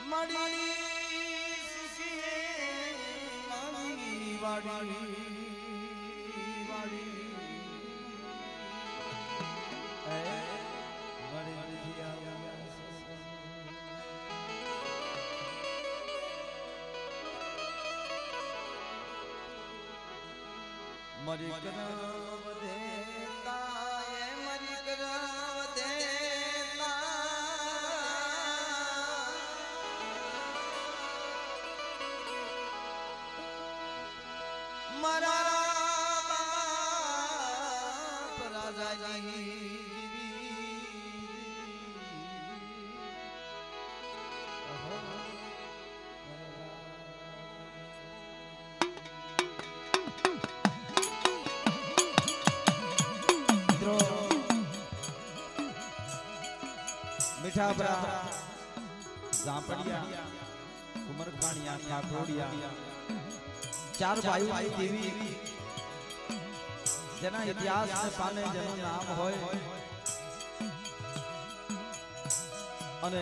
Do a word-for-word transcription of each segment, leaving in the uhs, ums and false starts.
मड़ी सुखी मानी वाड़ी वाड़ी ए मड़ी लिया मरी कराव देता ये मरी कराव देता मरा बाप राजा जी मीठा बरा जापड़िया कुमर खानिया ठाकोड़िया चार भाई भाई देवी जना इतिहास में पाने जनो नाम होय अने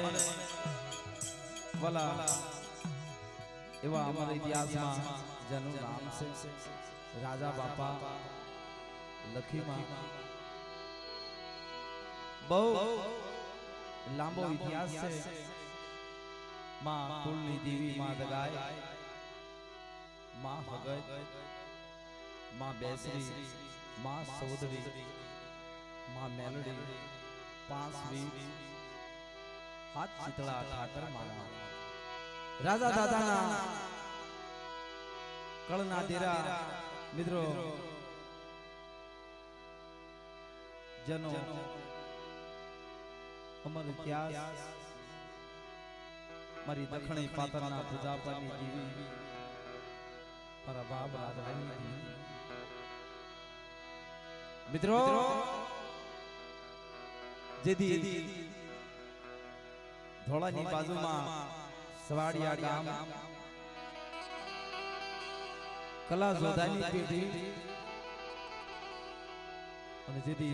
वाला एवा हमारे इतिहास में जनो नाम से राजा बापा लखी मां बहु लांबो इतिहास से मां कुलनी देवी मां दगाय मां भगत मां बेसरी मां सौदरी मां मेलडी पांचवी हाथ चितला ठाकर मारा राजा दादा ना कलना देरा मित्रों जनो अमर इतिहास मारी दक्षिणी पातरना पूजापनी देवी पर बाप राजरानी देवी मित्रों जेदी धोळानी बाजुमां सवाड़िया गाम कला जोधानी पेढ़ी अने जेदी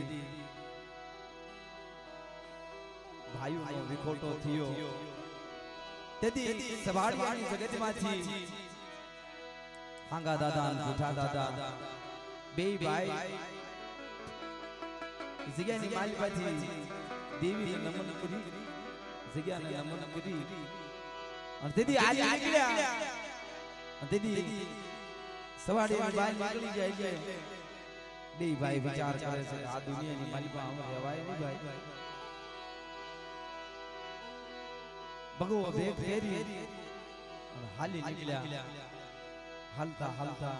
भाइयों नो विखोटो थियो तेदी सवाड़ियानी जगतमांथी हांगा दादा जूठा दादा बे भाई जग्यानी मालिपाथी देवी ने नमन करी जग्याने नमन करी और तेदी आज निकल्या और तेदी सवाड़ियानी बाहर निकली जाय के बे भाई विचार करे छे आ दुनियानी मालिपा हम रहवाय नहीं भाई भगवो भेग फेरी और हाली निकल्या हलता हलता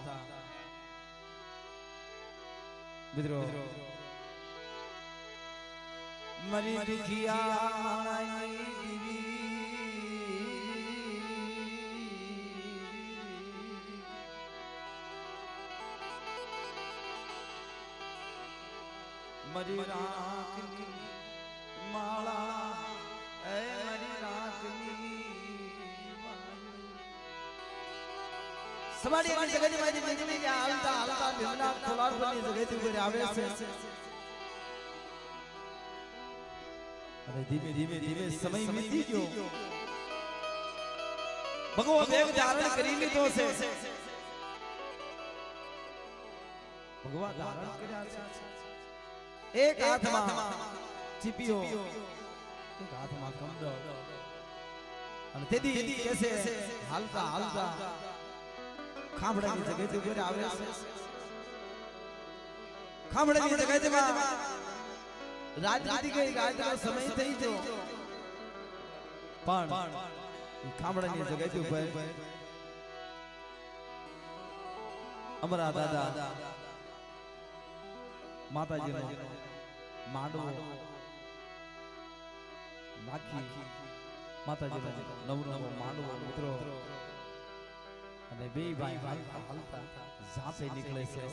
मित्रों मरी दुखिया माई देवी मरी राखनी माला ए मरी राखनी समाड़ी की जगह में निकली या हलता हलता बिना कोलार बनी जगह ते ऊपर आवे से अरे धीमे धीमे धीमे समय बीती गयो भगवान वेग धारण करी लीधो से भगवान धारण कर्या छे एक हाथ में चिपियो एक हाथ में कमरो अने तेदी कैसे हलता हलता खामड़ा की जगह ते ऊपर आवे छे खामड़ा की जगह ते राजनीति के गायत्रा समय थई जो पण खामड़ा की जगह ते ऊपर अमरा दादा माताजी नो मांडवो नाखी माताजी नो नव नव मांडवो मित्रों अने बे भाई हलता हलता जापे निकले से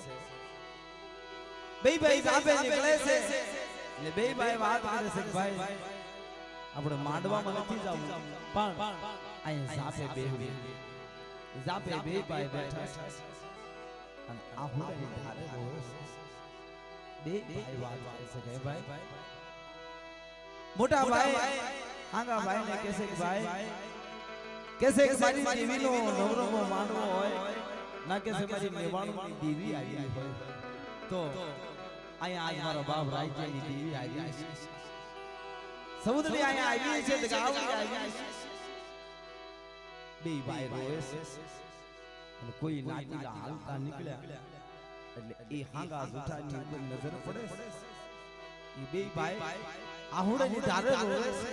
बे भाई जापे निकले से ले बे भाई बात करे से भाई આપણે માંડવામાં નથી જાવું પણ અહીં જાપે બેહવી જાપે બે ભાઈ બેઠા અને આ હુડાની ધારે રોવે બે ભાઈ વાત કરી શકે ભાઈ મોટા ભાઈ હાંગા ભાઈ ને કહે છે કે ભાઈ कैसे मारी देवी नो नवरो नो मानवो होय ना कैसे मारी नेवाणो की देवी आई होय तो आया आज मारो बाप राज्य की देवी आई समुद्र में आया आई છે તો ગાવ आई બે ભાઈ રોએ છે અને કોઈ નાતીલા હાલતા નીકળ્યા એટલે એ હાંગા જૂઠાની ઉપર નજર પડે એ બે ભાઈ આહુડાની ધારે રોએ છે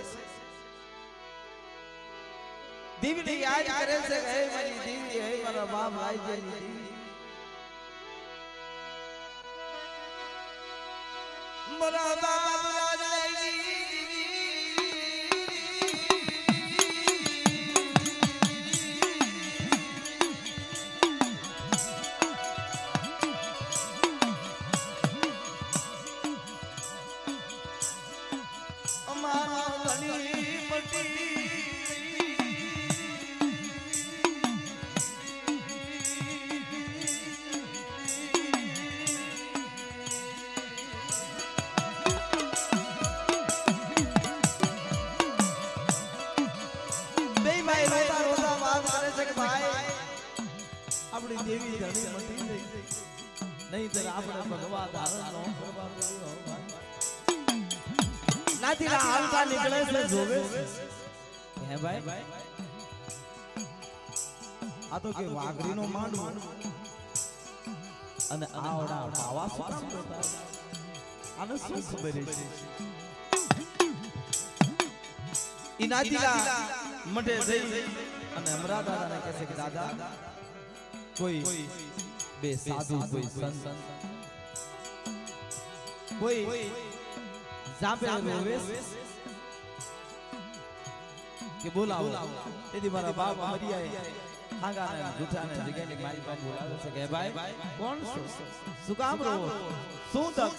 देवी ने याद करे से है मेरी देवी है मारा बाप राज्य नी देवी मारा बाप राज्य नी अमारा धनी पटी अपनी देवी धनी मटी नहीं तो आपने भगवा धारण नो करवा दियो नातीला हालता निकले से जोवे है भाई आ तो के वागरी नो मांडू અને આવડા બાવા શું કામ કરતા આને શું ખબર છે ઈ નાતીલા મટે જઈ અને અમરા દાદાને કહે છે કે દાદા कोई बे साधु कोई संत कोई जापे रोवे के बोलाओ यदि मारा बाप मरी आए हांगा ने जूठा ने जगह ने मारी बाप बोलावे से के भाई कौन सु सुकाम रो सु तक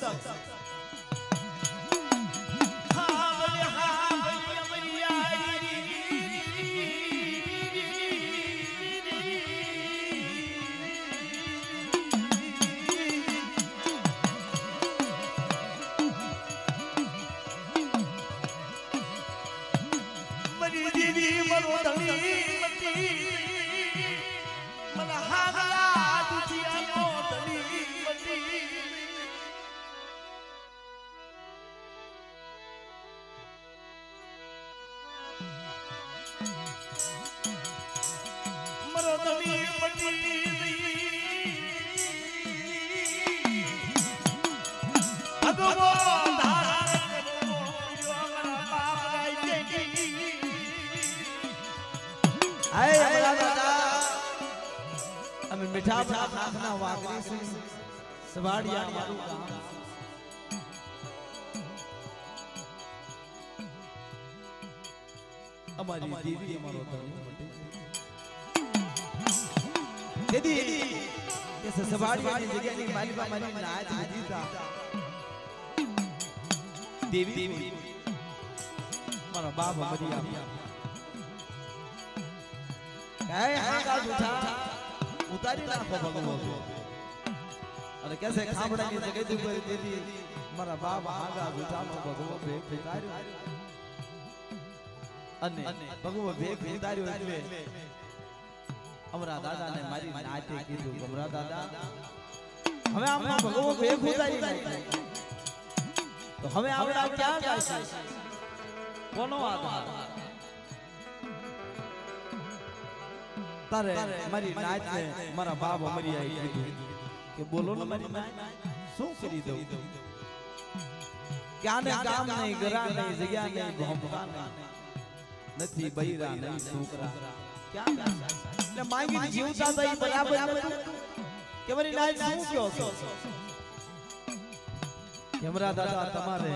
हां बोले हां बोले मरी आई देवी मरो धनी मती मन हागला दुचिया नो धनी मती मरो धनी मती भगवान आए हमारा दादा हमें मिठा भात खाना वागरी से सवाड़िया मारू काम हमारी देवी हमारो धनी यदि कैसे सवाड़िया की जगह नहीं माली बा माली नाच जीता देवी हमारा बाप हमारी काय हांगा जूठा उतारी नाखो भगवो अरे कैसे खाबड़ा की जगह दी पर देदी मारा बाप हांगा जूठा नो भगवो भे भितार्यो अने भगवो भे भितार्यो એટલે अमरा दादा ने मारी नाते कीधु अमरा दादा हमें आपना भगवो भे उतारी नाखो तो हमें आवड़ा क्या गायसी कोनो आधार तारे मारी नाच ने मारा बाप मरी आई कीधु के बोलो न मारी नाच શું કરી દઉં ક્યાને કામ નહીં ઘરા નહીં જગ્યા નહીં ભોંપકા નહીં નથી બૈરા નહીં છોકરા ક્યાં એટલે માંગી જીવતા તો બરાબર નતું કે મારી નાચ શું કયો છો કેમરા દાદા તમારે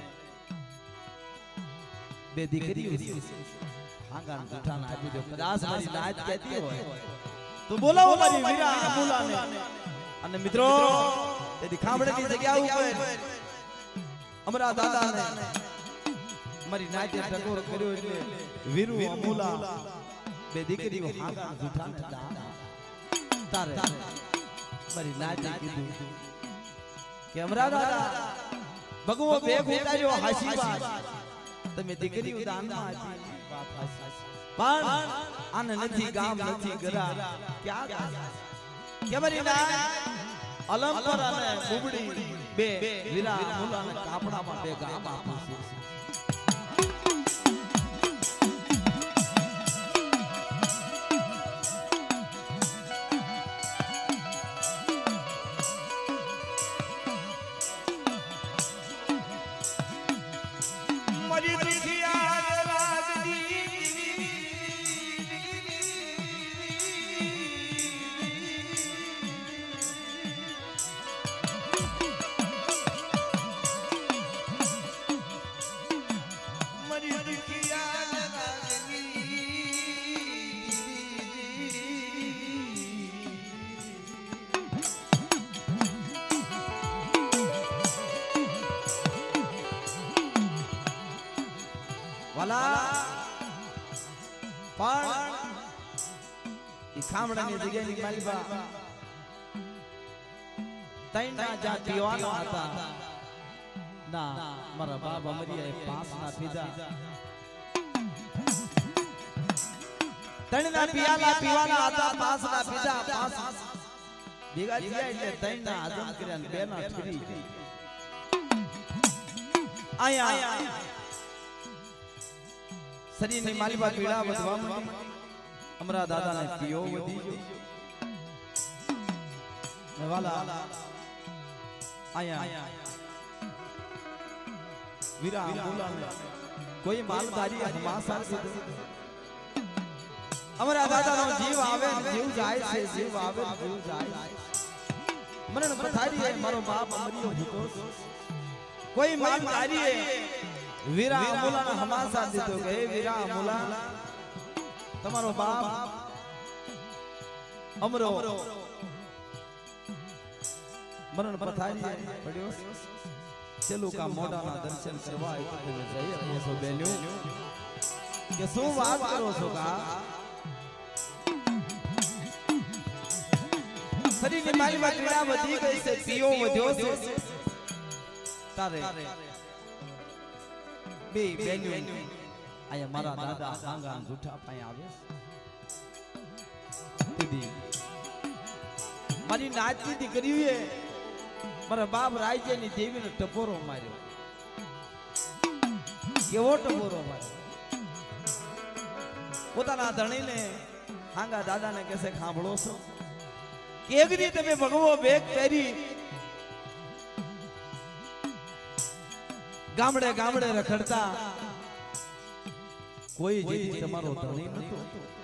બે દીકરીઓ છે हांगा जूठा ना आपी दो कदाच मारी नाच कहती हो तो बोलाओ मारी वीरा अमूला ने અને મિત્રો તે ખામડે ની જગ્યા ઉપર અમરા દાદા ને મારી નાચે ટકોર કર્યો એટલે વીરુ અમૂલા બે દીકરીઓ હાંગા જૂઠા ને તારે મારી નાચે કીધું કે અમરા દાદા ભગવો ભેગ ઉતાર્યો હાસીબાજ તમે દીકરી ઉદાનમાં આપી વાત પણ આને નથી ગામ નથી ગરા ક્યાં કે મારી ના અલંપર અને બુબડી બે વીરા મુલા અને કાપડામાં બે ગામ આપું છું ખામડાની જગ્યાની માલિબા તૈના જા પીવાના હતા ના મારા બાપ અમરિયાએ પાંચના પીધા તૈના પીવાલા પીવાના હતા પાંચના પીધા પાંચ ભેગા થયા એટલે તૈના આદમ કર્યા બે ના ઠરી આયા શરીરની માલિબા પીડા વધવા માંડી हमरा दादा ने पियो वधी जो वाला आया वीरा बोला ने कोई मालधारी हमासा से हमरा दादा नो जीव आवे जीव जाए से जीव आवे जीव जाए मरण पथारी है मारो बाप मरियो हितो कोई मालधारी है वीरा बोला ने हमासा दीतो गए वीरा बोला તમારો બાપ અમરો મરણ પથારી પડ્યો ચલો કા મોઢાના દર્શન કરવા એક તમે જઈ શકો છો બેન્યો કે શું વાત કરો છો કા શરીરની માલિમાં પીડા વધી ગઈ છે પીઓ વધ્યો છે તારે બે બેન્યો आया मारा दादा हांगा जूठा पाए आवे दीदी मारी नाचती दीकरी है मारा बाप राजे नी देवी ने टपोरो मार्यो केवो टपोरो मार्यो પોતાના ધણીને હાંગા દાદાને કેસે ખાંભળો છો કેગરી તમે ભગવો બેગ પહેરી ગામડે ગામડે રખડતા कोई जेदी તમારો ધણી નતો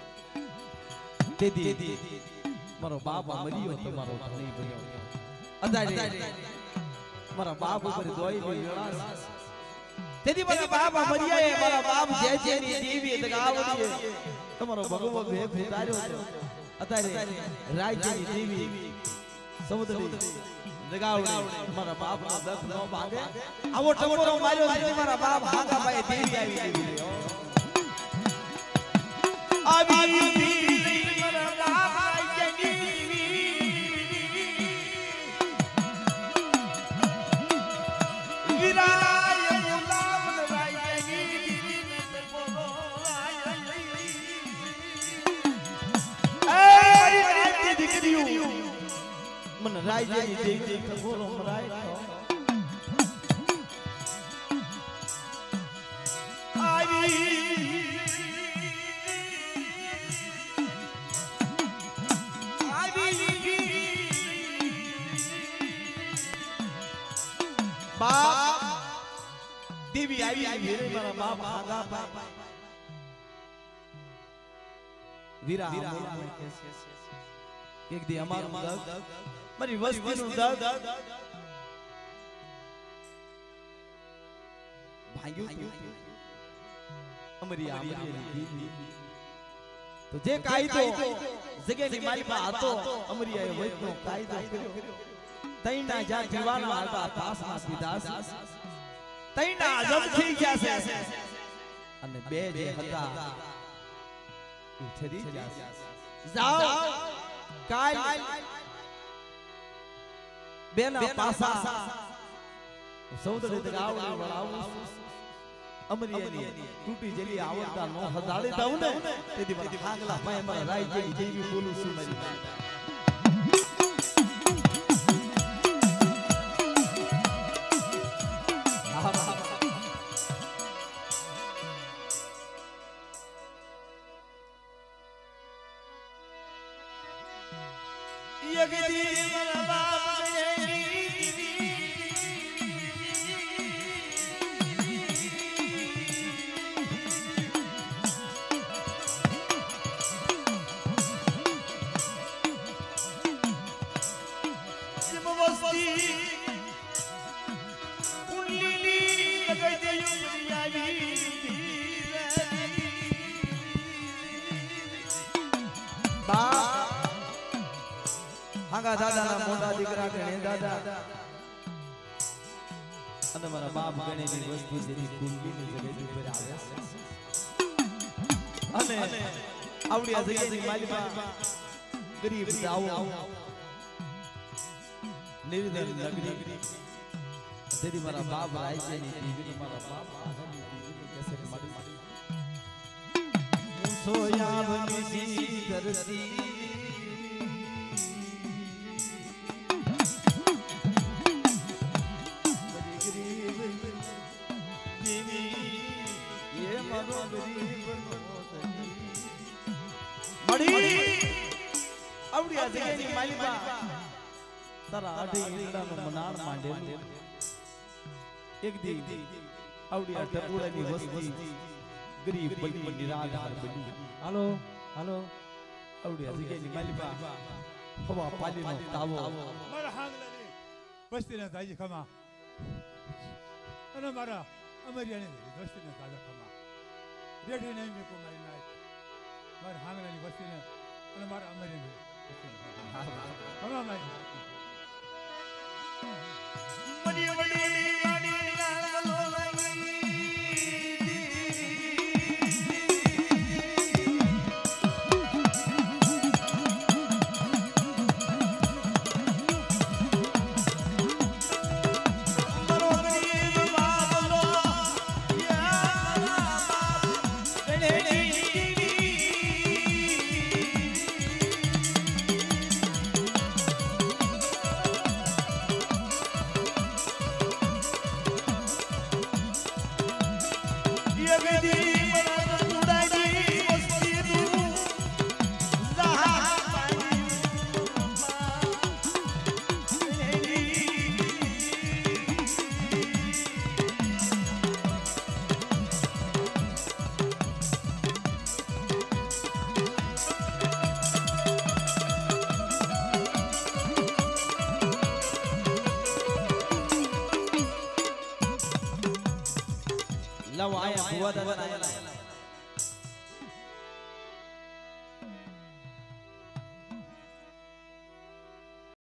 તેદી મારો બાપ મરિયો તમારો ધણી બન્યો અદારે મારા બાપ ઉપર દોઈ ની વેળા તેદી મારા બાપ મરિયાએ મારા બાપ જે જે ની દેવી દગાવતી તમારો ભગવો ભેગ ઉતાર્યો અદારે રાજ્યની દેવી સમુદ્રી દગાવડી મારા બાપ નો દખ નો ભાગે આવો ટકોરો માર્યો છે મારા બાપ હાગા ભાઈ દેવી આવી ગઈ आवी मेरा बाप जगी विराय गुलाम राय जगी बोलो ए राय दिकरियो मन राय जगी देख देख बोलो राय आवी बाप देवी आई मेरे मारा बाप आगा पा वीरा एक दी अमार दग मारी वस्ती नु दग भाग्यो अमरी अमरी देवी तो जे कायदो जगे नी मारी पा आतो अमरी आयो वैनो कायदो कर्यो तैना जा जीवाना आता पासना पिदास तैना आजम થઈ ગયા છે અને બે જે હતા ઈ ઠરી ગયા છે જાઓ કાલ બેના પાસા સૌદરી દગાવડી વળાવું અમરિયાની તૂટી જેલી આવડતા નો હદાળી દઉં ને તેથી મને હાગલા ભાઈ મારા રાઈ જેવી જેવી બોલું છું મારી हागा दादा ना मोटा दीकरा गणे दादा અને મારા બાપ ગણેની વસ્તુ જેની કુંડીની જગ્યા ઉપર આવે અને આવડી આ જગ્યાની માલિકા ગરીબ જાવો નિર્ધન નગરી તેરી મારા બાપ રાયની દીકરી મારા બાપ આગાની કેસે મારી સોયાવની ધરતી આવડી આ જગ્યાની માલિકા તારા આઠે ઈંડાનો મનાણ માંડેલું એક દી આવડી આ ટપુડાની વસ્તી ગરીબ બની નિરાધાર બની હાલો હાલો આવડી આ જગ્યાની માલિકા હવા પાલીનો તાવો મારા હાંગલાની વસ્તીના તાજી ખમા અને મારા અમરિયાની વસ્તીના તાજા ખમા રેડી નહીં મેં કો મારી નાય મારા હાંગલાની વસ્તીને અને મારા અમરિયાની ખમા મારી મડી મડી વાડી લાલો લાગી લવ આયા ભુવા દાદા આયા